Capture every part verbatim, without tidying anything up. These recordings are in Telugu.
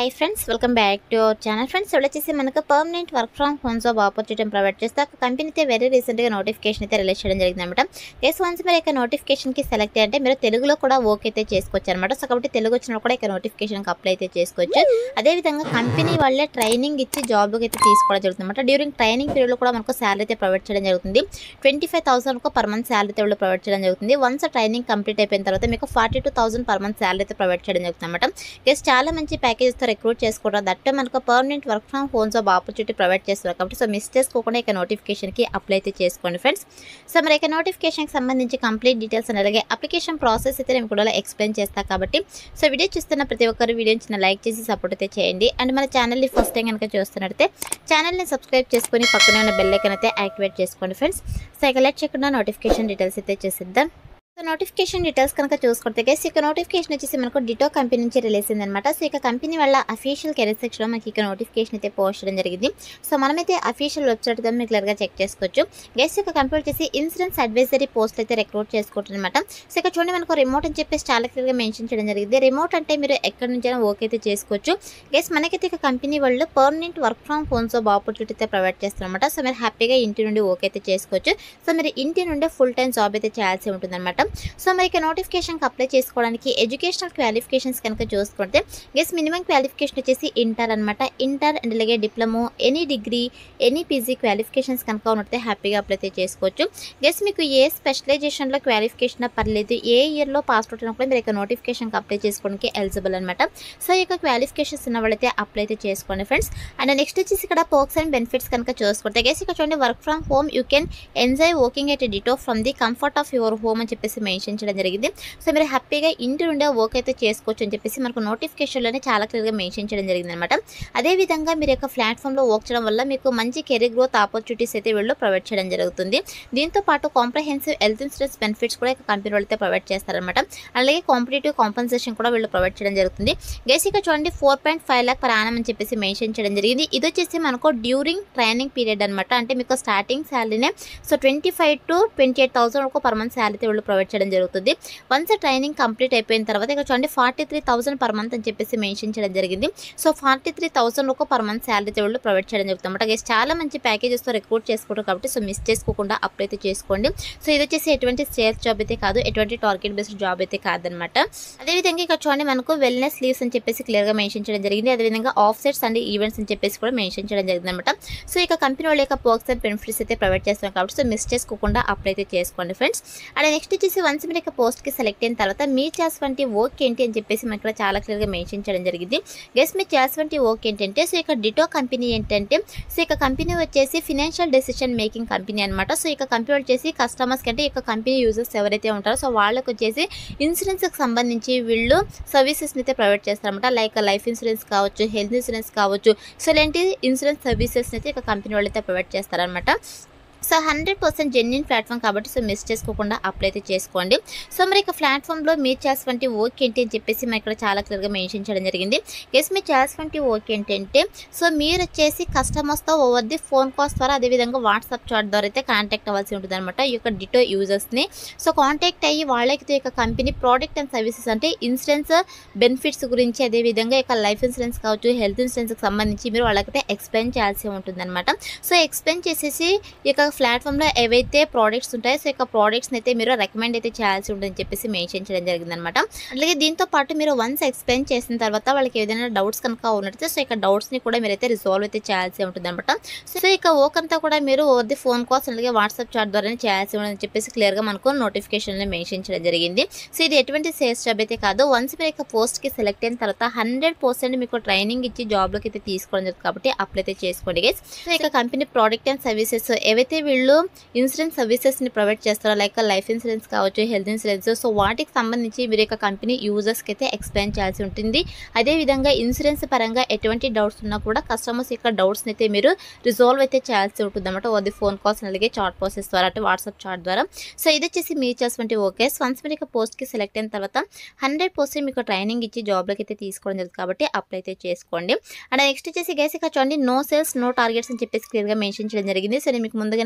Hi friends, welcome back to our channel. Friends ఇప్పుడు వచ్చేసి మనకు permanent work from home job opportunity provide చేస్తే ఒక కంపెనీ అయితే వెరీ రీసెంట్గా నోటిఫికేషన్ అయితే రిలీజ్ చేయడం జరిగింది అనమాట. కేసు వన్స్ మీరు ఇక నోటిఫికేషన్కి సెలెక్ట్ అంటే మీరు తెలుగులో కూడా ఓకే అయితే చేసుకోవచ్చు అనమాట. సో కాబట్టి తెలుగు వచ్చినా కూడా ఇక నోటిఫికేషన్కి అప్లై అయితే చేసుకోవచ్చు. అదేవిధంగా కంపెనీ వాళ్ళే ట్రైనింగ్ ఇచ్చి జాబ్కి అయితే తీసుకోవడం జరుగుతుంది అనమాట. డ్యూరింగ్ ట్రైనింగ్ పీరియడ్లో కూడా మనకు శాలరీ అయితే ప్రొవైడ్ చేయడం జరుగుతుంది. Twenty five thousand per month salary అయితే వాళ్ళు ప్రొవైడ్ చేయడం జరుగుతుంది. వన్స్ ట్రైనింగ్ కంప్లీట్ అయిపోయిన తర్వాత మీకు forty two thousand per month salary అయితే ప్రొవైడ్ చేయడం జరుగుతుంది అనమాట. కేసు చాలా మంచి ప్యాకేజ్తో రిక్రూట్ చేసుకోవడం దట్టు మనకు permanent work from home job opportunity provide చేస్తారు కాబట్టి సో మిస్ చేసుకోకుండా ఇక నోటిఫికేషన్కి అప్లై అయితే చేసుకోండి ఫ్రెండ్స్. సో మరి ఇక నోటిఫికేషన్కి సంబంధించి కంప్లీట్ డీటెయిల్స్ అని అలాగే అప్లికేషన్ ప్రాసెస్ అయితే నేను కూడా ఎక్స్ప్లెయిన్ చేస్తాను కాబట్టి సో వీడియో చూస్తున్న ప్రతి ఒక్కరు వీడియోని చిన్న లైక్ చేసి సపోర్ట్ అయితే చేయండి. అండ్ మన ఛానల్ని ఫస్ట్ టైం కనుక చూస్తున్నట్లయితే ఛానల్ని సబ్స్క్రైబ్ చేసుకొని పక్కనే ఉన్న బెల్ ఐకాన్ అయితే యాక్టివేట్ చేసుకోండి ఫ్రెండ్స్. సో ఇక లెట్ చేయకుండా నోటిఫికేషన్ డీటెయిల్స్ అయితే చేసిద్దాం. సో నోటిఫికేషన్ డీటెయిల్స్ కనుక చూసుకుంటే గైస్ ఇక నోటిఫికేషన్ వచ్చేసి మనకు డిటో కంపెనీ నుంచి రిలీజ్ అయింది అనమాట. సో ఇక కంపెనీ వాళ్ళ అఫీషియల్ కెరీర్ సెక్షన్లో మనకి ఇక నోటిఫికేషన్ అయితే పోస్ట్ చేయడం జరిగింది. సో మనమైతే అఫీషియల్ వెబ్సైట్ ద్వారా మీరు క్లియర్గా చెక్ చేసుకోవచ్చు. గైస్ ఇక కంపెనీ వచ్చేసి ఇన్సూరెన్స్ అడ్వైజరీ పోస్ట్ అయితే రిక్రూట్ చేసుకుంటుంది అనమాట. సో ఇక చూడండి మనకు రిమోట్ అని చెప్పేసి చాలా క్లియర్గా మెన్షన్ చేయడం జరిగింది. రిమోట్ అంటే మీరు ఎక్కడి నుంచైనా ఓకే అయితే చేసుకోవచ్చు. గైస్ మనకైతే ఇక కంపెనీ వాళ్ళు permanent work from home job opportunity అయితే ప్రొవైడ్ చేస్తారనమాట. సో మీరు హ్యాపీగా ఇంటి నుండి ఓకే అయితే చేసుకోవచ్చు. సో మీరు ఇంటి నుండి ఫుల్ టైం జాబ్ అయితే చేయాల్సి ఉంటుంది అనమాట. సో మరి ఇక నోటిఫికేషన్కి అప్లై చేసుకోవడానికి ఎడ్యుకేషనల్ క్వాలిఫికేషన్స్ కనుక చూసుకుంటే గెస్ మినిమం క్వాలిఫికేషన్ వచ్చేసి ఇంటర్ అనమాట. ఇంటర్ అండ్ అలాగే diploma any degree any PG qualifications కనుక ఉన్నట్టే హ్యాపీగా అప్లై చేసుకోవచ్చు. గెస్ మీకు ఏ స్పెషలైజేషన్లో క్వాలిఫికేషన్ పర్లేదు, ఏ ఇయర్లో పాస్ అవుట్ అయినా కూడా మీరు ఇక నోటిఫికేషన్కి అప్లై చేసుకోవడానికి ఎలిజిబుల్ అనమాట. సో ఇక క్వాలిఫికేషన్స్ ఉన్న వాళ్ళైతే అప్లై అయితే చేసుకోండి ఫ్రెండ్స్. అండ్ నెక్స్ట్ వచ్చేసి ఇక్కడ పర్క్స్ అండ్ బెనిఫిట్స్ కనుక చూసుకుంటే గెస్ ఇక్కడ చూడండి work from home you can enjoy working at Ditto from the comfort of your home అని చెప్పేసి మెన్షన్ చేయడం జరిగింది. సో మీరు హ్యాపీగా ఇంటి నుండే వర్క్ అయితే చేసుకోవచ్చు అని చెప్పేసి మనకు నోటిఫికేషన్లోనే చాలా క్లియర్గా మెన్షన్ చేయడం జరిగింది అనమాట. అదేవిధంగా మీరు యొక్క ప్లాట్ఫామ్లో వర్క్ చేయడం వల్ల మీకు మంచి కెరీర్ గ్రోత్ ఆపర్చునిటీస్ అయితే వీళ్ళు ప్రొవైడ్ చేయడం జరుగుతుంది. దీంతో పాటు కాంప్రహెన్సివ్ హెల్త్ ఇన్సూరెన్స్ బెనిఫిట్స్ కూడా ఇక కంపెనీ వాళ్ళు అయితే ప్రొవైడ్ చేస్తారనమాట. అలాగే కాంపిటేటివ్ కాంపన్సేషన్ కూడా వీళ్ళు ప్రొవైడ్ చేయడం జరుగుతుంది. గేసిక చూడండి four point five lakh per annum అని చెప్పేసి మెన్షన్ చేయడం జరిగింది. ఇది వచ్చేసి మనకు డ్యూరింగ్ ట్రైనింగ్ పీరియడ్ అనమాట. అంటే మీకు స్టార్టింగ్ శాలరీనే so twenty five to twenty eight thousand వరకు పర్ మంత్ శాలరీ వీళ్ళు ప్రొవైడ్ చేయడం జరుగుతుంది. వన్స్ ట్రైనింగ్ కంప్లీట్ అయిపోయిన తర్వాత ఇక్కడ చూడండి forty three thousand per month అని చెప్పేసి మెన్షన్ చేయడం జరిగింది. సో ఫార్టీ త్రీ థౌసండ్ ఒక పర్ మంత్ శాలరీ వాళ్ళు ప్రొవైడ్ చేయడం జరుగుతుంది అనమాట. గైస్ చాలా మంచి ప్యాకేజెస్తో రిక్రూట్ చేసుకుంటారు కాబట్టి సో మిస్ చేసుకోకుండా అప్లై అయితే చేసుకోండి. సో ఇది వచ్చేసి ఎటువంటి సేల్స్ జాబ్ అయితే కాదు, ఎటువంటి టార్గెట్ బేస్డ్ జాబ్ అయితే కాదనమాట. అదేవిధంగా ఇక్కడ చూడండి మనకు వెల్నెస్ లీవ్స్ అని చెప్పేసి క్లియర్గా మెన్షన్ చేయడం జరిగింది. అదేవిధంగా ఆఫ్ సెట్స్ అండ్ ఈవెంట్స్ అని చెప్పేసి కూడా మెన్షన్ చేయడం జరిగింది అనమాట. సో ఇక కంపెనీ వాళ్ళ యొక్క పర్క్స్ అండ్ బెనిఫిట్స్ అయితే ప్రొవైడ్ చేస్తున్నారు కాబట్టి సో మిస్ చేసుకోకుండా అప్లై అయితే చేసుకోండి ఫ్రెండ్స్. అండ్ నెక్స్ట్ వచ్చేసి వన్స్ మీరు ఇక పోస్ట్కి సెలెక్ట్ అయిన తర్వాత మీ చేసినటువంటి వర్క్ ఏంటి అని చెప్పేసి మనకి ఇక్కడ చాలా క్లియర్గా మెన్షన్ చేయడం జరిగింది. గెస్ మీరు చేసినటువంటి వర్క్ ఏంటంటే సో ఇక డిటో కంపెనీ ఏంటంటే సో ఇక కంపెనీ వచ్చేసి ఫినాన్షియల్ డెసిషన్ మేకింగ్ కంపెనీ అనమాట. సో ఇక కంపెనీ వచ్చేసి కస్టమర్స్ కంటే ఇక కంపెనీ యూజర్స్ ఎవరైతే ఉంటారో సో వాళ్ళకి వచ్చేసి ఇన్సూరెన్స్కి సంబంధించి వీళ్ళు సర్వీసెస్ని అయితే ప్రొవైడ్ చేస్తారనమాట. లైక్ లైఫ్ ఇన్సూరెన్స్ కావచ్చు, హెల్త్ ఇన్సూరెన్స్ కావచ్చు, సో ఇలాంటి ఇన్సూరెన్స్ సర్వీసెస్ని అయితే ఇక కంపెనీ వాళ్ళు అయితే ప్రొవైడ్ చేస్తారనమాట. So hundred percent genuine platform కాబట్టి సో మిస్ చేసుకోకుండా అప్లై అయితే చేసుకోండి. సో మరి ఇక ప్లాట్ఫామ్లో మీరు చేసినటువంటి వర్క్ ఏంటి అని చెప్పేసి మరి ఇక్కడ చాలా క్లియర్గా మెన్షన్ చేయడం జరిగింది. గెస్ మీరు చేసినటువంటి వర్క్ ఏంటంటే సో మీరు వచ్చేసి కస్టమర్స్తో ఓవర్ ది ఫోన్ కాల్స్ ద్వారా అదేవిధంగా వాట్సాప్ చాట్ ద్వారా అయితే కాంటాక్ట్ అవ్వాల్సి ఉంటుంది అనమాట. ఈ యొక్క డిటో యూజర్స్ని సో కాంటాక్ట్ అయ్యి వాళ్ళకి యొక్క కంపెనీ ప్రోడక్ట్ అండ్ సర్వీసెస్ అంటే ఇన్సూరెన్స్ బెనిఫిట్స్ గురించి అదేవిధంగా ఇక లైఫ్ ఇన్సూరెన్స్ కావచ్చు, హెల్త్ ఇన్సూరెన్స్కి సంబంధించి మీరు వాళ్ళకైతే ఎక్స్ప్లెయిన్ చేయాల్సి ఉంటుంది అనమాట. సో ఎక్స్ప్లెయిన్ చేసేసి ఇక ప్లాట్ఫామ్లో ఏవైతే ప్రోడక్ట్స్ ఉంటాయో సో ఇక ప్రోడక్ట్స్ని అయితే మీరు రికమెండ్ అయితే చేయాల్సి ఉంటుందని చెప్పేసి మెన్షన్ చేయడం జరిగింది అనమాట. అలాగే దీంతో పాటు మీరు వన్స్ ఎక్స్ప్లెయిన్ చేసిన తర్వాత వాళ్ళకి ఏదైనా డౌట్స్ కనుక ఉన్నట్లయితే సో ఇక డౌట్స్ని కూడా మీరైతే రిజాల్వ్ అయితే చేయాల్సి ఉంటుంది అనమాట. సో ఇక వర్క్ అంతా కూడా మీరు ఓది ఫోన్ కాల్స్ అలాగే వాట్సాప్ చాట్ ద్వారానే చేయాల్సి ఉంటుందని చెప్పేసి క్లియర్గా మనకు నోటిఫికేషన్లో మెన్షన్ చేయడం జరిగింది. సో ఇది ఎటువంటి సేల్స్ జాబ్ అయితే కాదు. వన్స్ మీరు ఇక పోస్ట్కి సెలెక్ట్ అయిన తర్వాత హండ్రెడ్ పర్సెంట్ మీకు ట్రైనింగ్ ఇచ్చి జాబ్లోకి అయితే తీసుకోవడం జరుగుతుంది కాబట్టి అప్లై అయితే చేసుకోండి గైస్. సో ఇక కంపెనీ ప్రోడక్ట్ అండ్ సర్వీసెస్ ఏవైతే వీళ్ళు ఇన్సూరెన్స్ సర్వీసెస్ని ప్రొవైడ్ చేస్తారో లైక్ లైఫ్ ఇన్సూరెన్స్ కావచ్చు, హెల్త్ ఇన్సూరెన్స్, సో వాటికి సంబంధించి మీరు యొక్క కంపెనీ యూజర్స్కి అయితే ఎక్స్ప్లెయిన్ చేయాల్సి ఉంటుంది. అదేవిధంగా ఇన్సూరెన్స్ పరంగా ఎటువంటి డౌట్స్ ఉన్నా కూడా కస్టమర్స్ యొక్క డౌట్స్ని అయితే మీరు రిజాల్వ్ అయితే చేయాల్సి ఉంటుంది అనమాట. అది ఫోన్ కాల్స్ అలాగే చాట్ ప్రాసెస్ ద్వారా అంటే వాట్సాప్ చాట్ ద్వారా. సో ఇది వచ్చేసి మీరు చేసినటువంటి ఓకే. వన్స్ మీరు ఇక పోస్ట్కి సెలెక్ట్ అయిన తర్వాత హండ్రెడ్ పర్సెంట్ మీకు ట్రైనింగ్ ఇచ్చి జాబ్లోకి అయితే తీసుకోవడం జరుగుతుంది కాబట్టి అప్లై అయితే చేసుకోండి. అండ్ నెక్స్ట్ వచ్చేసి గైస్ ఇక చూడండి నో సేల్స్ నో టార్గెట్స్ అని చెప్పేసి క్లియర్గా మెన్షన్ చేయడం జరిగింది. సో నేను మీకు ముందుగానే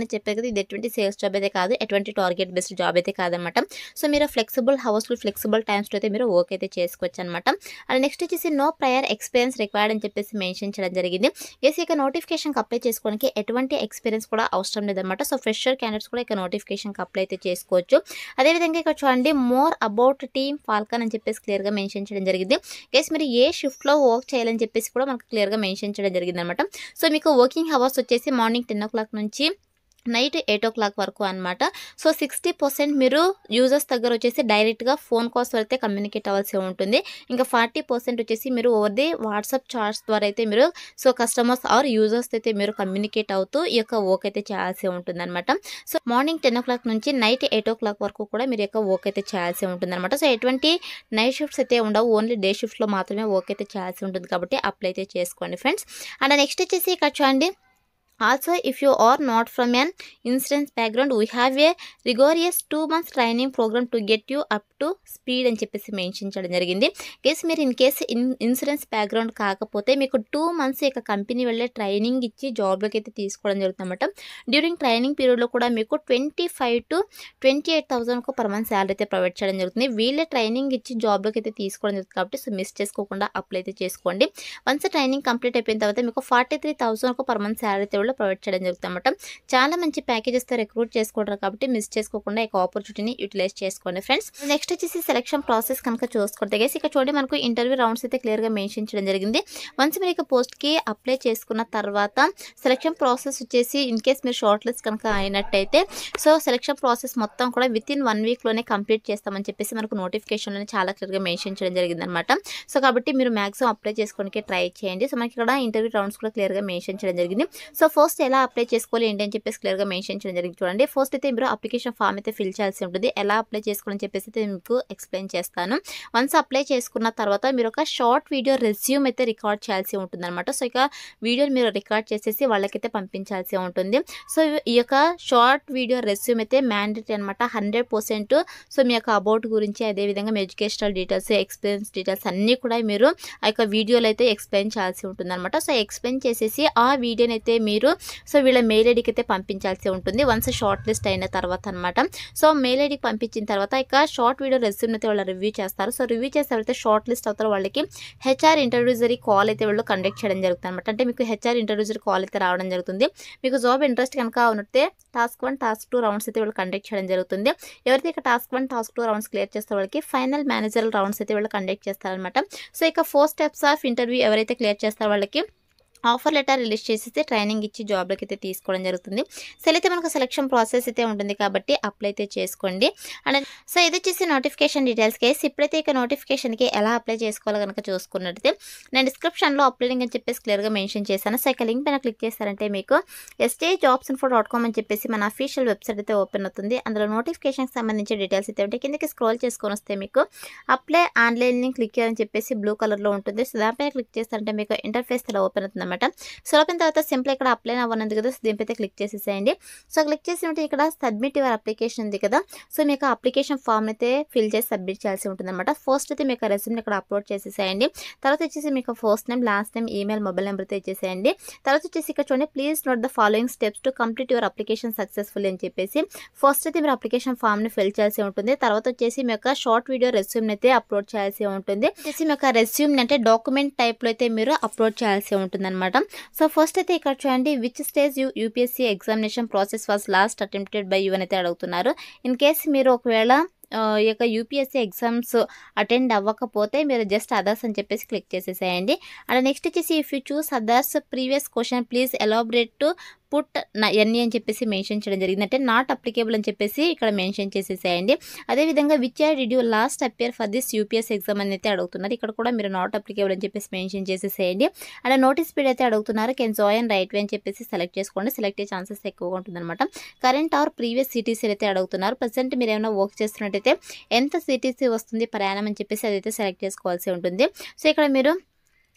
ముందుగానే చెప్పాను కదా, ఇది ఎటువంటి సేల్స్ జాబ్ అయితే కాదు, ఎటువంటి టార్గెట్ బేస్డ్ జాబ్ అయితే కాదనమాట. సో మీరు ఫ్లెక్సిబుల్ హవర్స్లో ఫ్లెక్సిబుల్ టైమ్స్లో అయితే మీరు వర్క్ అయితే చేసుకోవచ్చు అనమాట. అండ్ నెక్స్ట్ వచ్చేసి నో ప్రయర్ ఎక్స్పీరియన్స్ రిక్వైర్డ్ అని చెప్పేసి మెన్షన్ చేయడం జరిగింది. ఎస్ ఇక నోటిఫికేషన్కి అప్లై చేసుకోవడానికి ఎటువంటి ఎక్స్పీరియన్స్ కూడా అవసరం లేదనమాట. సో ఫ్రెషర్ క్యాండిడేట్స్ కూడా ఇక నోటిఫికేషన్కి అప్లై అయితే చేసుకోవచ్చు. అదేవిధంగా ఇక్కడ చూడండి, మోర్ అబౌట్ టీమ్ ఫాల్కన్ అని చెప్పేసి క్లియర్గా మెన్షన్ చేయడం జరిగింది. ఎస్ మీరు ఏ షిఫ్ట్లో వర్క్ చేయాలని చెప్పేసి కూడా మనకు క్లియర్గా మెన్షన్ చేయడం జరిగింది అనమాట. సో మీకు వర్కింగ్ అవర్స్ వచ్చేసి మార్నింగ్ టెన్ ఓ క్లాక్ నుంచి నైట్ ఎయిట్ ఓ క్లాక్ వరకు అనమాట. సో సిక్స్టీ పర్సెంట్ మీరు యూజర్స్ దగ్గర వచ్చేసి డైరెక్ట్గా ఫోన్ కాల్స్ అయితే కమ్యూనికేట్ అవ్వాల్సి ఉంటుంది. ఇంకా ఫార్టీ పర్సెంట్ వచ్చేసి మీరు ఓవర్ ది వాట్సాప్ చాట్స్ ద్వారా అయితే మీరు సో కస్టమర్స్ ఆర్ యూజర్స్ అయితే మీరు కమ్యూనికేట్ అవుతూ ఈ యొక్క వర్క్ అయితే చేయాల్సి ఉంటుంది అనమాట. So morning ten o'clock నుంచి నైట్ ఎయిట్ ఓ క్లాక్ వరకు కూడా మీరు యొక్క వర్క్ అయితే చేయాల్సి ఉంటుంది అనమాట. సో ఎటువంటి నైట్ షిఫ్ట్స్ అయితే ఉండవు, ఓన్లీ డే షిఫ్ట్లో మాత్రమే వర్క్ అయితే చేయాల్సి ఉంటుంది కాబట్టి అప్లై అయితే చేసుకోండి ఫ్రెండ్స్. అండ్ నెక్స్ట్ వచ్చేసి ఇక్కడ చూడండి, also if you are not from an insurance background, we have a rigorous two months training program to get you up to speed అని చెప్పేసి మెన్షన్ చేయడం జరిగింది. కేస్ మీరు in case in insurance background కాకపోతే మీకు టూ మంత్స్ ఇక కంపెనీ వెళ్ళే ట్రైనింగ్ ఇచ్చి జాబ్లోకి అయితే తీసుకోవడం జరుగుతుంది అనమాట. డ్యూరింగ్ ట్రైనింగ్ పీరియడ్లో కూడా మీకు twenty five to twenty eight థౌసండ్కు పర్ మంత్ శాలరీ అయితే ప్రొవైడ్ చేయడం జరుగుతుంది. వీళ్ళే ట్రైనింగ్ ఇచ్చి జాబ్లోకి అయితే తీసుకోవడం జరుగుతుంది కాబట్టి సో మిస్ చేసుకోకుండా అప్లై అయితే చేసుకోండి. వన్స్ ట్రైనింగ్ కంప్లీట్ అయిపోయిన తర్వాత మీకు ఫార్టీ త్రీ థౌసండ్కు పర్ మంత్ శాలరీ అయితే ప్రొవైడ్ చేయడం జరుగుతుంది అనమాట. చాలా మంచి ప్యాకేజెస్తో రిక్రూట్ చేసుకుంటారు కాబట్టి మిస్ చేసుకోకుండా ఈ ఆపర్చునిటీని యూటిలైజ్ చేసుకోండి ఫ్రెండ్స్. నెక్స్ట్ వచ్చేసి సెలక్షన్ ప్రాసెస్ కనుక చూసుకుంటే గైస్ ఇక్కడ చూడండి, మనకు ఇంటర్వ్యూ రౌండ్స్ అయితే క్లియర్గా మెన్షన్ చేయడం జరిగింది. వన్స్ మీరు ఇక పోస్ట్కి అప్లై చేసుకున్న తర్వాత సెలక్షన్ ప్రాసెస్ వచ్చేసి ఇన్ కేస్ మీరు షార్ట్ లిస్ట్ కనుక అయినట్టయితే సో సెలక్షన్ ప్రాసెస్ మొత్తం కూడా విత్ ఇన్ వన్ వీక్లోనే కంప్లీట్ చేస్తామని చెప్పేసి మనకు నోటిఫికేషన్లోనే చాలా క్లియర్గా మెన్షన్ చేయడం జరిగింది అనమాట. సో కాబట్టి మీరు మ్యాక్సిమం అప్లై చేసుకోవడానికి ట్రై చేయండి. సో మనకి ఇక్కడ ఇంటర్వ్యూ రౌండ్స్ కూడా క్లియర్గా మెన్షన్ చేయడం జరిగింది. సో ఫస్ట్ ఎలా అప్లై చేసుకోవాలి ఏంటి అని చెప్పేసి క్లియర్గా మెన్షన్ చేయడం జరిగింది. చూడండి, ఫస్ట్ అయితే మీరు అప్లికేషన్ ఫామ్ అయితే ఫిల్ చేయాల్సి ఉంటుంది. ఎలా అప్లై చేసుకోవాలని చెప్పేసి అయితే మీకు ఎక్స్ప్లెయిన్ చేస్తాను. వన్స్ అప్లై చేసుకున్న తర్వాత మీరు ఒక షార్ట్ వీడియో రెజ్యూమ్ అయితే రికార్డ్ చేయాల్సి ఉంటుంది అనమాట. సో ఇక వీడియోని మీరు రికార్డ్ చేసేసి వాళ్ళకైతే పంపించాల్సి ఉంటుంది. సో ఈ యొక్క షార్ట్ వీడియో రెజ్యూమ్ అయితే మ్యాండేటరీ అనమాట, హండ్రెడ్ పర్సెంట్. సో మీ యొక్క అబౌట్ గురించి, అదేవిధంగా మీ ఎడ్యుకేషనల్ డీటెయిల్స్, ఎక్స్పీరియన్స్ డీటెయిల్స్ అన్నీ కూడా మీరు ఆ యొక్క వీడియోలో అయితే ఎక్స్ప్లెయిన్ చేయాల్సి ఉంటుంది అనమాట. సో ఎక్స్ప్లెయిన్ చేసేసి ఆ వీడియోని అయితే మీరు సో వీళ్ళ మెయిల్ ఐడికి అయితే పంపించాల్సి ఉంటుంది వన్స్ షార్ట్ లిస్ట్ అయిన తర్వాత అనమాట. సో మెయిల్ ఐడికి పంపించిన తర్వాత ఇక షార్ట్ వీడియో రెజ్యూమ్ అయితే వాళ్ళు రివ్యూ చేస్తారు. సో రివ్యూ చేస్తే ఎవరైతే షార్ట్ లిస్ట్ అవుతారో వాళ్ళకి హెచ్ఆర్ ఇంటర్వ్యూజరీ కాల్ అయితే వాళ్ళు కండక్ట్ చేయడం జరుగుతుంది అనమాట. అంటే మీకు హెచ్ఆర్ ఇంటర్వ్యూజరీ కాల్ అయితే రావడం జరుగుతుంది. మీకు జాబ్ ఇంట్రెస్ట్ కనుక ఉన్నట్టే task one task two rounds అయితే వాళ్ళు కండక్ట్ చేయడం జరుగుతుంది. ఎవరైతే ఇక task one task two rounds clear చేస్తే వాళ్ళకి ఫైనల్ మేనేజర్ రౌండ్స్ అయితే వాళ్ళు కండక్ట్ చేస్తారనమాట. సో ఇక ఫోర్ స్టెప్స్ ఆఫ్ ఇంటర్వ్యూ ఎవరైతే క్లియర్ చేస్తారో వాళ్ళకి ఆఫర్ లెటర్ రిలీజ్ చేసేసి ట్రైనింగ్ ఇచ్చి జాబ్లోకి అయితే తీసుకోవడం జరుగుతుంది. సో అయితే మనకు సెలక్షన్ ప్రాసెస్ అయితే ఉంటుంది కాబట్టి అప్లై అయితే చేసుకోండి. అండ్ సో ఇది వచ్చేసి నోటిఫికేషన్ డీటెయిల్స్ కేసు. ఇప్పుడైతే ఇక నోటిఫికేషన్కి ఎలా అప్లై చేసుకోవాలో కనుక చూసుకున్నట్టయితే నేను డిస్క్రిప్షన్లో అప్లైడింగ్ అని చెప్పేసి క్లియర్గా మెన్షన్ చేశాను. సో ఇక లింక్ పైన క్లిక్ చేస్తారంటే మీకు ST jobs info dot com అని చెప్పేసి మన అఫీషియల్ వెబ్సైట్ అయితే ఓపెన్ అవుతుంది. అందులో నోటిఫికేషన్కి సంబంధించిన డీటెయిల్స్ అయితే ఉంటే కిందకి స్క్రోల్ చేసుకొని వస్తే మీకు అప్లై ఆన్లైన్ క్లిక్ అని చెప్పేసి బ్లూ కలర్లో ఉంటుంది. సో దానిపైన క్లిక్ చేస్తారంటే మీకు ఇంటర్ఫేస్ ఇలా ఓపెన్ అవుతుంది. సో ఓపెన్ తర్వాత సింపుల్ ఇక్కడ అప్లై అవ్వనుంది కదా, సో దీనిపైతే క్లిక్ చేసేసేయండి. సో క్లిక్ చేసినట్టు ఇక్కడ సబ్మిట్ యువర్ అప్లికేషన్ ఉంది కదా, సో మీకు అప్లికేషన్ ఫామ్ అయితే ఫిల్ చేసి సబ్మిట్ చేయాల్సి ఉంటుంది అనమాట. ఫస్ట్ అయితే మీకు రెజ్యూమ్ ఇక్కడ అప్లోడ్ చేసేసేయండి. తర్వాత వచ్చేసి మీకు first name, last name, email, mobile number అయితే ఇచ్చేసేయండి. తర్వాత వచ్చేసి ఇక్కడ చూడండి, please note the following steps to complete your application successful అని చెప్పేసి ఫస్ట్ అయితే మీరు అప్లికేషన్ ఫామ్ని ఫిల్ చేయాల్సి ఉంటుంది. తర్వాత వచ్చేసి మీ యొక్క షార్ట్ వీడియో రెజ్యూమ్ అయితే అప్లోడ్ చేయాల్సి ఉంటుంది. వచ్చేసి మీ యొక్క రెజ్యూమ్ అంటే డాక్యుమెంట్ టైప్లో అయితే మీరు అప్లోడ్ చేయాల్సి ఉంటుంది అనమాట. సో ఫస్ట్ అయితే ఇక్కడ చూడండి, which stage you UPSC examination process was last attempted by you అని అయితే అడుగుతున్నారు. ఇన్ కేస్ మీరు ఒకవేళ ఈ యొక్క యూపీఎస్సీ ఎగ్జామ్స్ అటెండ్ అవ్వకపోతే మీరు జస్ట్ అదర్స్ అని చెప్పేసి క్లిక్ చేసేసేయండి. అండ్ నెక్స్ట్ వచ్చేసి if you choose others previous question please elaborate to put ఎన్ని అని చెప్పేసి మెన్షన్ చేయడం జరిగింది. అంటే నాట్ అప్లికేబుల్ అని చెప్పేసి ఇక్కడ మెన్షన్ చేసేసేయండి. అదేవిధంగా which year did you last appear for this UPS exam అని అయితే అడుగుతున్నారు. ఇక్కడ కూడా మీరు నాట్ అప్లికేబుల్ అని చెప్పేసి మెన్షన్ చేసేసేయండి. అండ్ నోటీస్ పీరియడ్ అయితే అడుగుతున్నారు. కెన్ జాయిన్ రైట్ వే అని చెప్పేసి సెలెక్ట్ చేసుకోండి. సెలెక్ట్ అయ్యే ఛాన్సెస్ ఎక్కువగా ఉంటుందన్నమాట. కరెంట్ ఆర్ ప్రీవియస్ సిటీసీ అయితే అడుగుతున్నారు. ప్రజెంట్ మీరు ఏమైనా వర్క్ చేస్తున్నట్టయితే ఎంత సిటీసీ వస్తుంది ప్రయాణం అని చెప్పేసి అదైతే సెలెక్ట్ చేసుకోవాల్సి ఉంటుంది. సో ఇక్కడ మీరు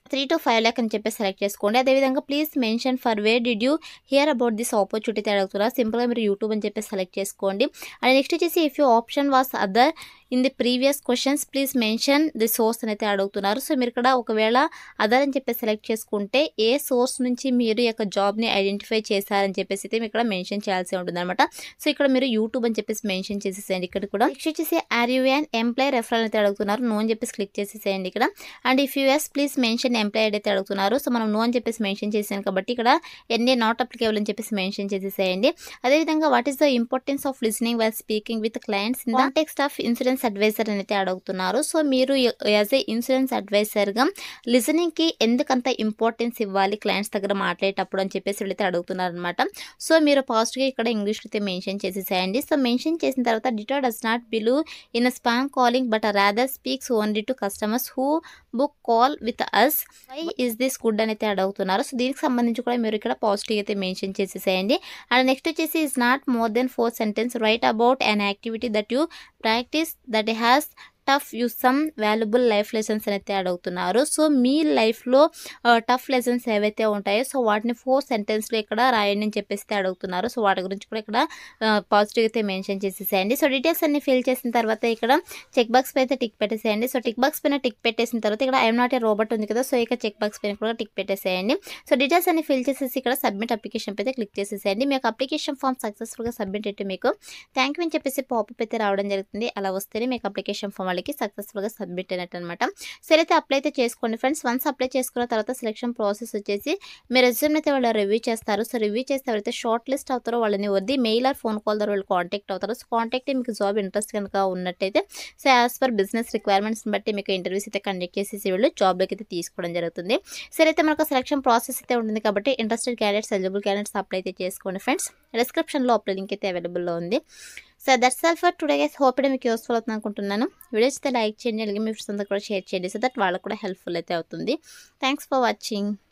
త్రీ టు ఫైవ్ ల్యాక్ అని చెప్పి సెలెక్ట్ చేసుకోండి. అదేవిధంగా please mention for where did you hear about this opportunity అడుగుతున్నారు. సింపుల్గా మీరు యూట్యూబ్ అని చెప్పి సెలెక్ట్ చేసుకోండి. అండ్ నెక్స్ట్ వచ్చేసి if you option was other in the previous questions please mention the source అని అయితే అడుగుతున్నారు. సో మీరు ఇక్కడ ఒకవేళ అదర్ అని చెప్పి సెలెక్ట్ చేసుకుంటే ఏ సోర్స్ నుంచి మీరు ఈ యొక్క జాబ్ని ఐడెంటిఫై చేశారని చెప్పేసి అయితే మీరు ఇక్కడ మెన్షన్ చేయాల్సి ఉంటుంది అనమాట. సో ఇక్కడ మీరు యూట్యూబ్ అని చెప్పేసి మెన్షన్ చేసేసేయండి. ఇక్కడ కూడా నెక్స్ట్ వచ్చేసి are you and employee referral అయితే అడుగుతున్నారు. నో అని చెప్పేసి క్లిక్ చేసేసేయండి ఇక్కడ. And if you yes please mention employee అయితే అడుగుతున్నారు. సో మనం నో అని చెప్పేసి మెన్షన్ చేసాను కాబట్టి ఇక్కడ ఎన్ఏ నాట్ అప్లికేబుల్ అని చెప్పేసి మెన్షన్ చేసేసేయండి. అదేవిధంగా what is the importance of listening while speaking with clients in the context of insurance advisor అని అయితే అడుగుతున్నారు. సో మీరు యాజ్ ఏ ఇన్సూరెన్స్ అడ్వైజర్గా లిసనింగ్కి ఎందుకంత ఇంపార్టెన్స్ ఇవ్వాలి క్లయింట్స్ దగ్గర మాట్లాడేటప్పుడు అని చెప్పేసి వీళ్ళైతే అడుగుతున్నారు అనమాట. సో మీరు పాజిటివ్గా ఇక్కడ ఇంగ్లీష్లో అయితే మెన్షన్ చేసేసేయండి. సో మెన్షన్ చేసిన తర్వాత Ditto does not believe in spam calling but rather speaks only to customers who book call with us why is this good అని అయితే అడుగుతున్నారు. సో దీనికి సంబంధించి కూడా మీరు ఇక్కడ పాజిటివ్ అయితే మెన్షన్ చేసేసేయండి. అండ్ నెక్స్ట్ వచ్చేసి is not more than four sentence write about an activity that you practice that has tough use some valuable life lessons అని అయితే అడుగుతున్నారు. సో మీ లైఫ్లో టఫ్ లెసన్స్ ఏవైతే ఉంటాయో సో వాటిని ఫోర్ సెంటెన్స్లో ఇక్కడ రాయండి అని చెప్పేసి అడుగుతున్నారు. సో వాటి గురించి కూడా ఇక్కడ పాజిటివ్ అయితే మెన్షన్ చేసేసేయండి. సో డీటెయిల్స్ అన్ని ఫిల్ చేసిన తర్వాత ఇక్కడ చెక్ బాక్స్ పై అయితే టిక్ పెట్టేసేయండి. సో టిక్ బాక్స్ పైన టిక్ పెట్టేసిన తర్వాత ఇక్కడ ఐఎమ్ నాట్ ఏ రోబోట్ ఉంది కదా, సో ఇక చెక్ బాక్స్ పైన కూడా టిక్ పెట్టేసేయండి. సో డీటెయిల్స్ అన్ని ఫిల్ చేసేసి ఇక్కడ సబ్మిట్ అప్లికేషన్ అయితే క్లిక్ చేసేసేయండి. మీకు అప్లికేషన్ ఫామ్ సక్సెస్ఫుల్గా సబ్మిట్ అయితే మీకు థ్యాంక్ యూ అని చెప్పేసి పాపప్ అయితే రావడం జరుగుతుంది. అలా వస్తేనే మీకు అప్లికేషన్ ఫామ్ వాళ్ళకి సక్సెస్ఫుల్గా సబ్మిట్ అయినట్టు అనమాట. సో అయితే అప్లై అయితే చేసుకోండి ఫ్రెండ్స్. వన్స్ అప్లై చేసుకున్న తర్వాత సెలక్షన్ ప్రాసెస్ వచ్చేసి మీ రెజ్యూమ్ అయితే వాళ్ళు రివ్యూ చేస్తారు. సో రివ్యూ చేస్తే ఎవరైతే షార్ట్ లిస్ట్ అవుతారో వాళ్ళని వద్ది మెయిల్ ఆర్ ఫోన్ కాల్ ద్వారా వాళ్ళు కాంటాక్ట్ అవుతారు. సో కాంటాక్ట్ మీకు జాబ్ ఇంట్రెస్ట్ కనుక ఉన్నట్టయితే సో యాజ్ పర్ బిజినెస్ రిక్వైర్మెంట్స్ని బట్టి మీకు ఇంటర్వ్యూస్ అయితే కండక్ట్ చేసేసి వీళ్ళు జాబ్లోకి అయితే తీసుకోవడం జరుగుతుంది. సరే అయితే మనకు సెలక్షన్ ప్రాసెస్ అయితే ఉంటుంది కాబట్టి interested candidates eligible candidates apply అయితే చేసుకోండి ఫ్రెండ్స్. డిస్క్రిప్షన్లో అప్లై లింక్ అయితే అవైలబుల్లో ఉంది. So that's all for today guys. Hope అయితే మీకు యూస్ఫుల్ అవుతుంది అనుకుంటున్నాను. వీడియోస్ అయితే లైక్ చేయండి, అలాగే మీ ఫ్రెండ్స్ అందరూ కూడా షేర్ చేయండి సో దట్ వాళ్ళకు కూడా హెల్ప్ఫుల్ అయితే అవుతుంది. Thanks for watching.